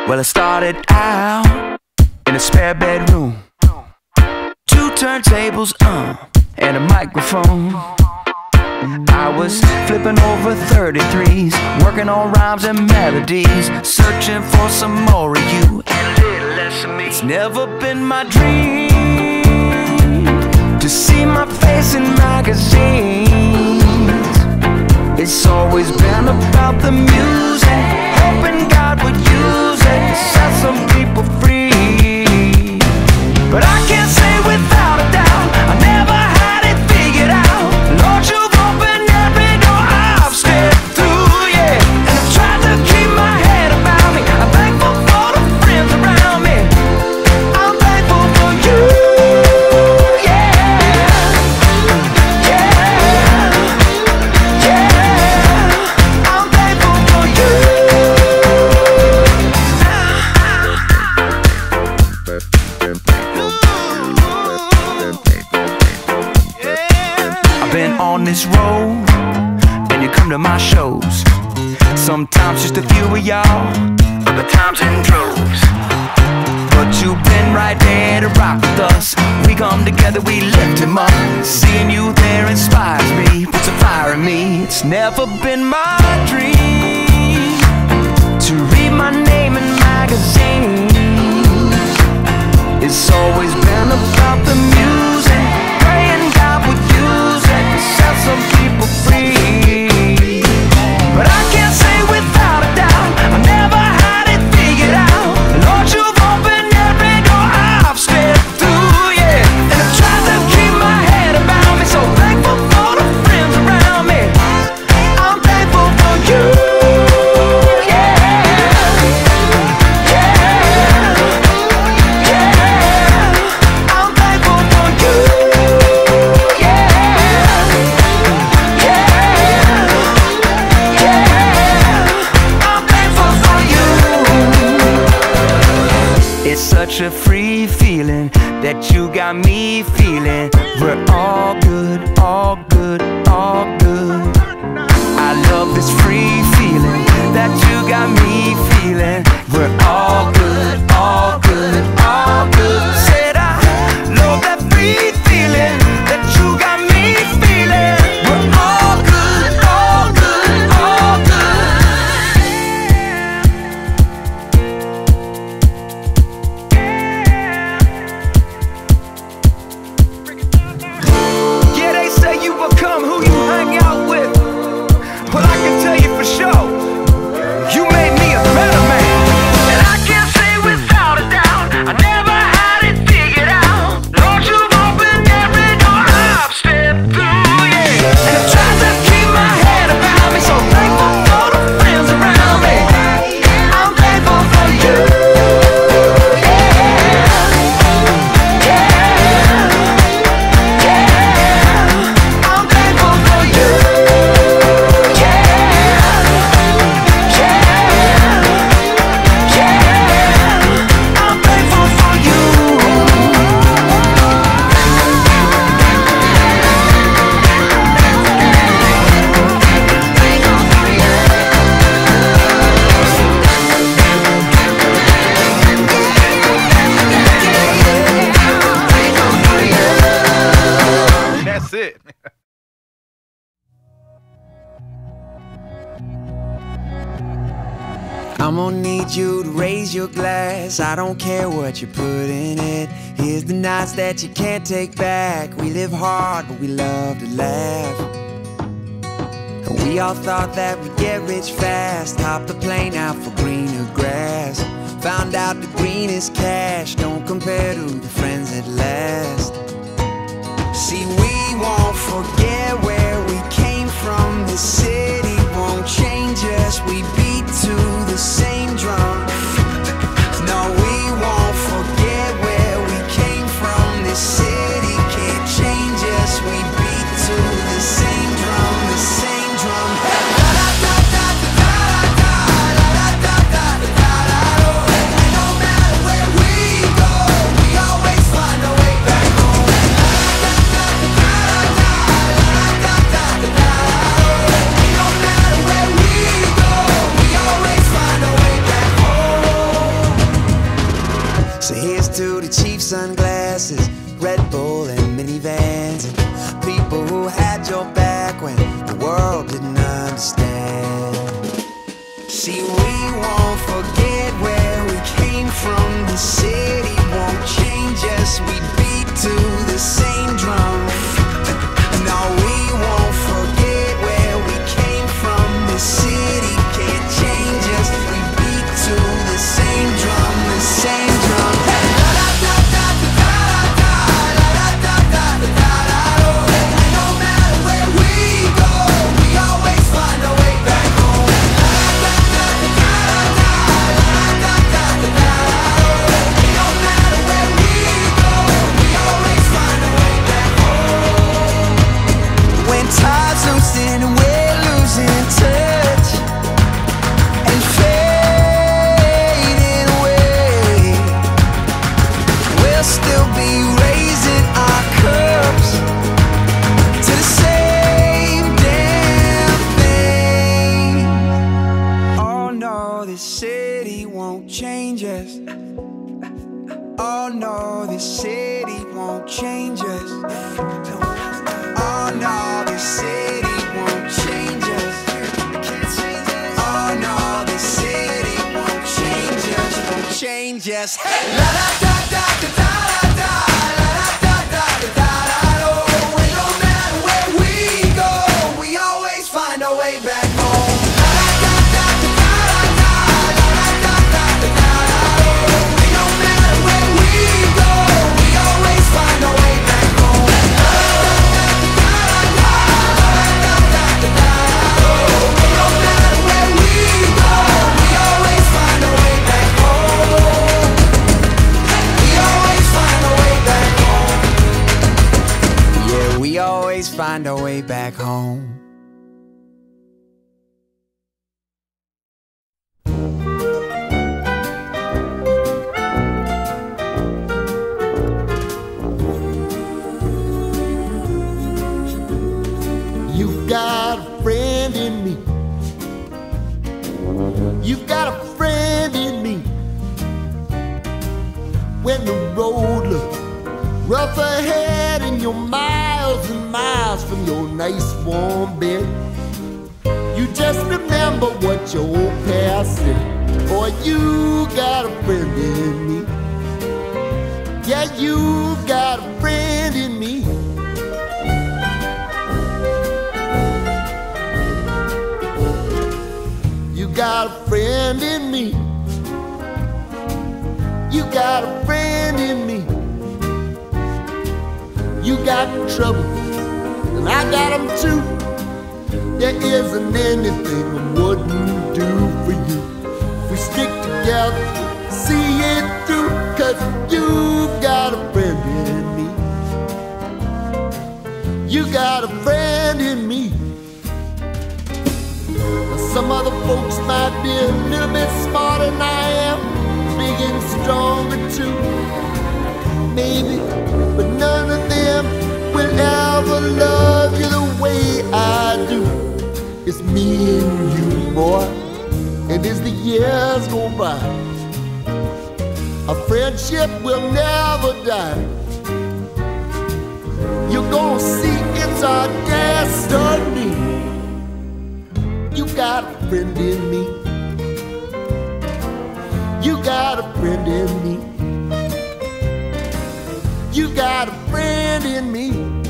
Well, I started out in a spare bedroom, 2 turntables, and a microphone. I was flipping over 33s, working on rhymes and melodies, searching for some more of you and a little less of me. It's never been my dream to see my face in magazines. It's always been about the music, hoping God would use it to set some people free. But I can't say without a doubt I never had it figured out. Lord, you've opened every door I've stepped through, yeah. And I've tried to keep my head about me. I'm thankful for the friends around me. I'm thankful for you, yeah. Yeah, yeah. I'm thankful for you. I've been on this road, and you come to my shows. Sometimes just a few of y'all, other times in droves. But you've been right there to rock with us. We come together, we lift him up. Seeing you there inspires me, puts a fire in me. It's never been my dream to read my name in magazines. It's always been about the music, praying God would use it to set some people free. But I can't say without a doubt I never had it figured out. Lord, you've opened every door I've stepped through, yeah. And I've tried to keep my head about me, so thankful for the friends around me. I'm thankful for you, yeah. It's such a free feeling that you got me feeling. We're all good, all good, all good. I love this free feeling that you got me feeling. We're all good, all good, all good. Said I love that free feeling that you got me feeling. We're all good, all good, all Yeah, they say you become who you hang out with. Well, I can tell you for sure, you made me a better man. And I can't say without a doubt I never had it figured out. Lord, you've opened every door I've stepped through, yeah. And I've tried to keep my head about me, so thankful for the friends around me. I'm thankful for you, I'm thankful for you, I'm thankful for you. That's it. I'm gonna need you to raise your glass. I don't care what you put in it. Here's the nights that you can't take back. We live hard, but we love to laugh. And we all thought that we'd get rich fast. Hopped the plane out for greener grass. Found out the greenest cash don't compare to the friends that last. See, we won't forget where we came from. This city won't change us. We beat to the same drum. No, we won't forget where we came from. This city can't change us. We beat to the same drum, the same drum. No matter where we go, we always find a way back home. your back when the world didn't understand. See, we won't forget where we came from. The city won't change us. We beat to the same drum. No, we won't forget where we came from. The city can't change us. We beat to the same drum, the same drum. No matter where we go, we always find a way back home. No matter where we go, we always find a way back home. When tide's loosen, we're losing touch and fading away. We'll still be raising our cups to the same damn thing. Oh no, this city won't change us. Oh no, this city won't change us. Oh no, this city won't change us. Oh no, this city won't change us. Won't change us. Hey! La da da da da da da, la da da da da da da. And no matter where we go, we always find our way back home. La da da da da da, la da da da da da. And no matter where we go, we always find our way back home. La da da da da da, la da da da da. And no matter where we go, we always find our way back home. We always find our way back home. Yeah, we always find our way back home. You've got a friend in me. You've got a friend in me. When the road looks rough ahead and you're miles and miles from your nice warm bed, you just remember what your old past said. Boy, you got a friend in me. Yeah, you've got a friend in me. You got a friend in me. You got a friend in me. You got trouble, and I got them too. There isn't anything I wouldn't do for you. We stick together, see it through, 'cause you've got a friend in me. You got a friend in me. Some other folks might be a little bit smarter than I am, big and stronger too, maybe, but none of them will ever love you the way I do. It's me and you, boy, and as the years go by, our friendship will never die. You're gonna see it's our destiny. You got a friend in me. You got a friend in me. You got a friend in me.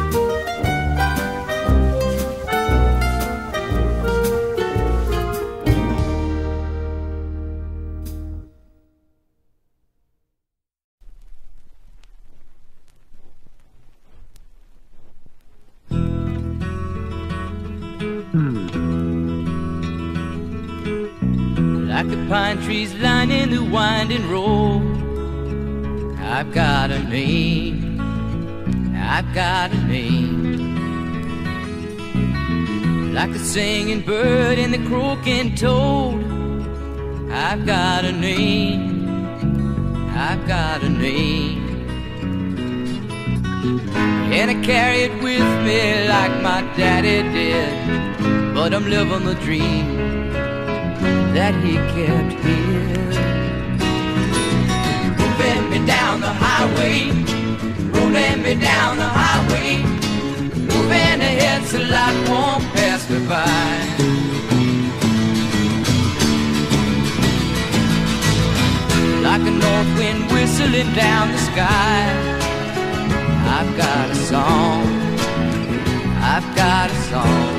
Like the pine trees lining the winding road, I've got a name, I've got a name. Like the singing bird and the croaking toad, I've got a name, I've got a name. And I carry it with me like my daddy did, but I'm living the dream that he kept here. Moving me down the highway, rolling me down the highway, moving ahead ahead so life won't pass me by. Like a north wind whistling down the sky, I've got a song, I've got a song.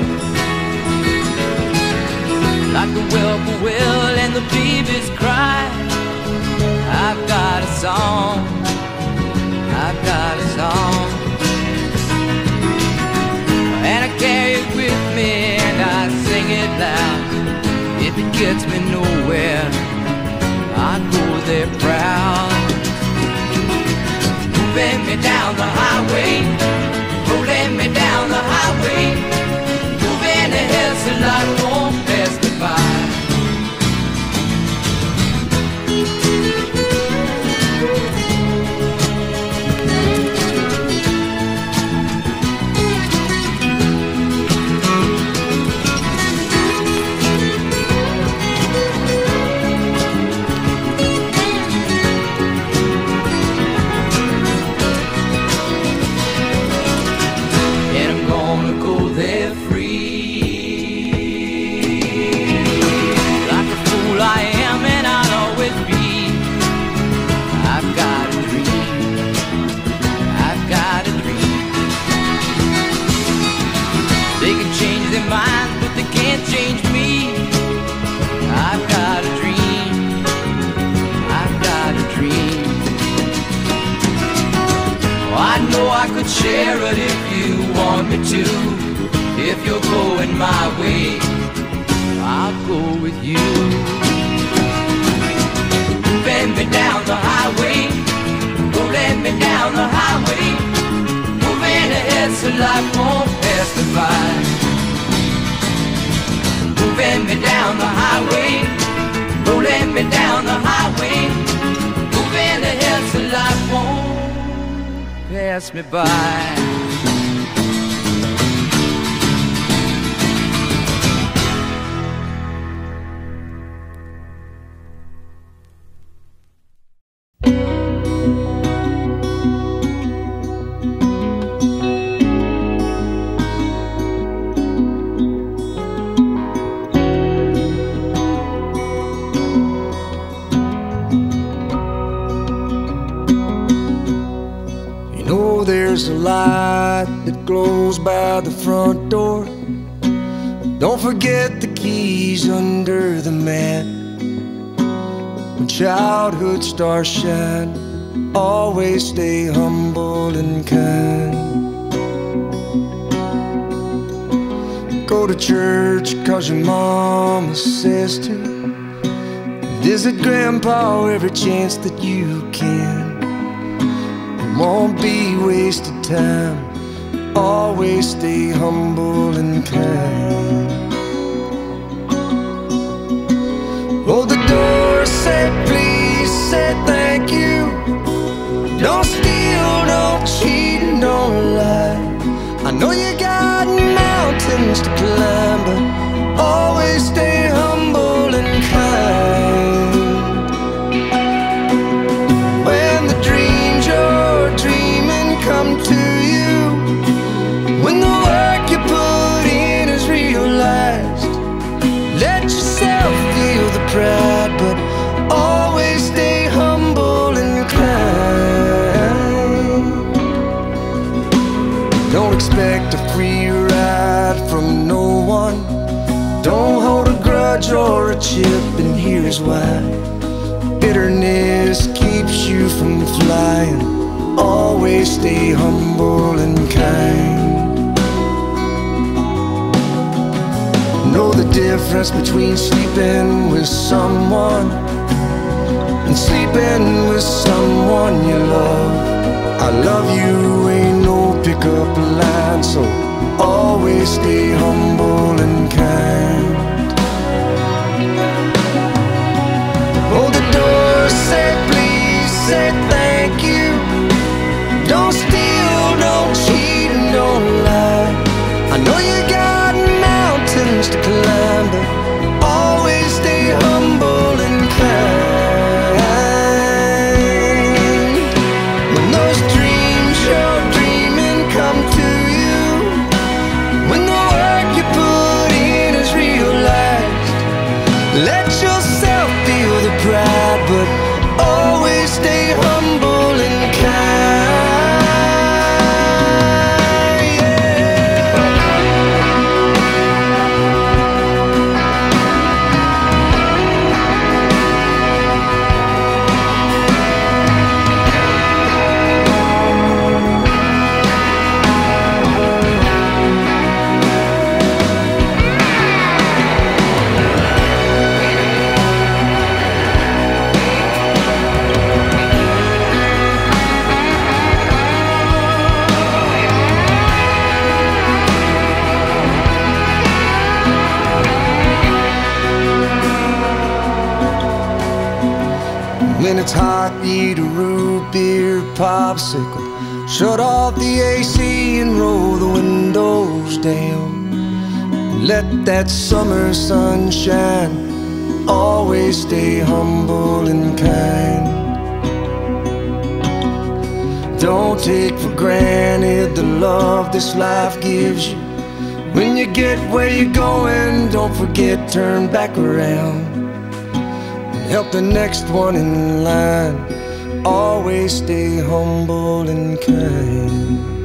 Like the whippoorwill and the babies cry, I've got a song, I've got a song. And I carry it with me and I sing it loud. If it gets me nowhere, I go there proud. Moving me down the highway, rolling me down the highway, moving ahead so life won't pass me by. Minds, but they can't change me. I've got a dream, I've got a dream. Oh, I know I could share it if you want me to. If you're going my way, I'll go with you. Bend me down the highway, rolling me down the highway, moving ahead so life won't pass me by. Moving me down the highway, rolling me down the highway, moving ahead so life won't pass me by. There's a light that glows by the front door. Don't forget the keys under the mat. When childhood stars shine, always stay humble and kind. Go to church 'cause your mama says to. Visit grandpa every chance that you can. Won't be wasted time, always stay humble and kind. Hold the door, say please, say thank you. Don't steal, don't cheat, and don't lie. I know you got mountains to climb, but always stay humble and kind. When the dreams you're dreaming come to you, when the work you put in is realized, let yourself feel the pride, but always stay humble and kind. Don't expect a free ride from no one. Don't hold a grudge or a chip, and here's why. Bitterness keeps you from flying. Always stay humble and kind. Know the difference between sleeping with someone and sleeping with someone you love. I love you ain't no pickup line, so always stay humble and kind. Hold the door, say please, say thank you. Don't steal, don't cheat, and don't lie. I know you got mountains to climb, but always stay humble and kind. When those dreams you're dreaming come to you, when it's hot, eat a root beer popsicle. Shut off the AC and roll the windows down. Let that summer sun shine. Always stay humble and kind. Don't take for granted the love this life gives you. When you get where you're going, don't forget, turn back around and help the next one in line. Always stay humble and kind.